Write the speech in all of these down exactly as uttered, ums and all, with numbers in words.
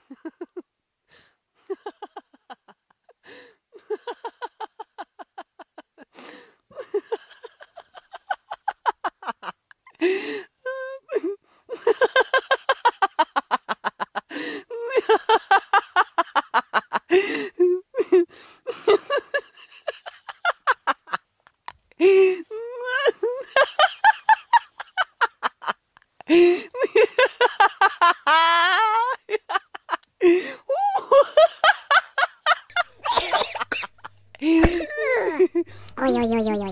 Oi, oi, oi, oi, oi.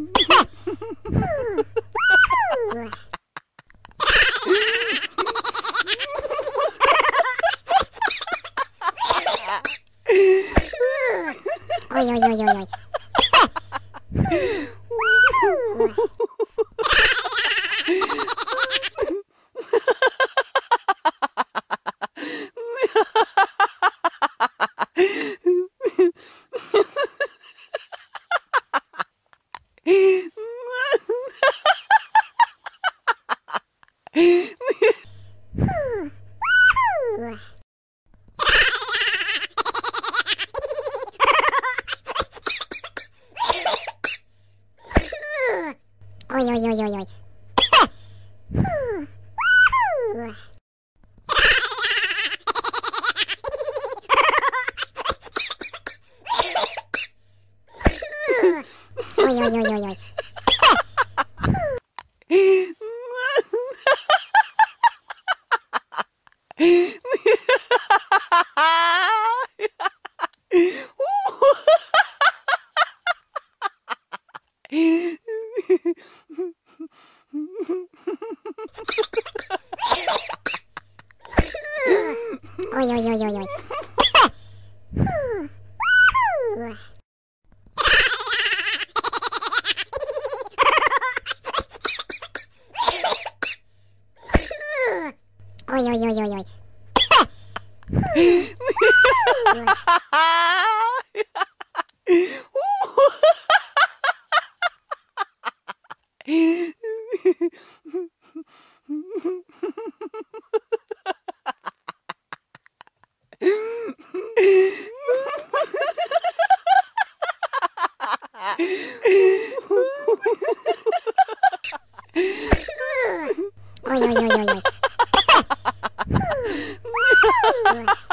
Oi, oi, oi, oi, oi. Oi, oi, oi, oi, oi. Oi, oi, oi, oi, oi. Oi, oi, oi, oi, oi. Oi, oi, oi, oi, oi. Oi, oi, oi, oi, oi.